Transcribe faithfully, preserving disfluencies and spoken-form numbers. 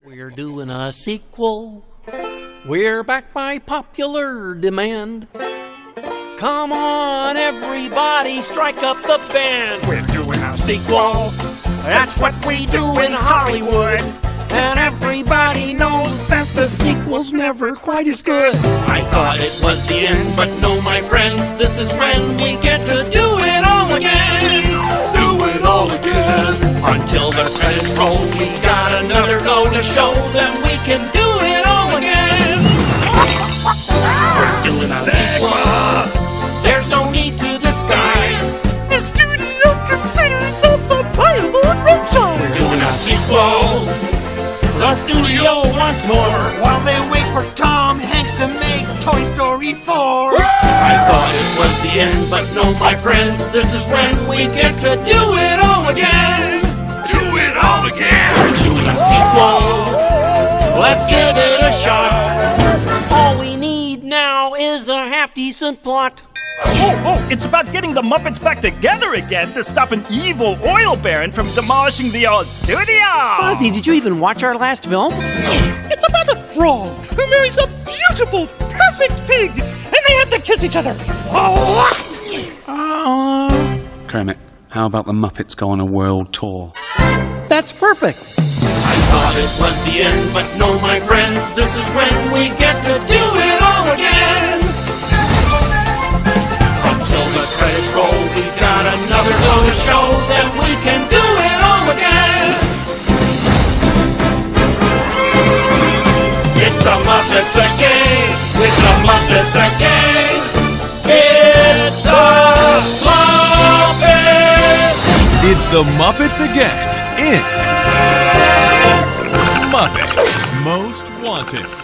We're doing a sequel. We're back by popular demand. Come on, everybody, strike up the band. We're doing a sequel. That's what we do in Hollywood. And everybody knows that the sequel's never quite as good. I thought it was the end, but no, my friends, this is when we get to do it all again. Do it all again. Until the credits roll, we got another go to show them we can do it all again. We're doing a sequel. There's no need to disguise. The studio considers us a viable franchise. We're doing a sequel. The studio wants more. While they wait for Tom Hanks to make Toy Story four. I thought it was the end, but no, my friends, this is when we get to do it all again. Do it all again. We're doing a sequel. Let's give it a shot. All we need now is a half-decent plot. Oh, oh, it's about getting the Muppets back together again to stop an evil oil baron from demolishing the old studio! Fozzie, did you even watch our last film? It's about a frog who marries a beautiful, perfect pig, and they have to kiss each other. Oh, what? Uh, Kermit, how about the Muppets go on a world tour? that's perfect. I thought it was the end, but no, my friends, this is when we get to do it all again. Until the credits roll, we got another go to show them we can do it all again. It's the Muppets again. It's the Muppets again. It's the Muppets. It's the Muppets again in Muppets Most Wanted.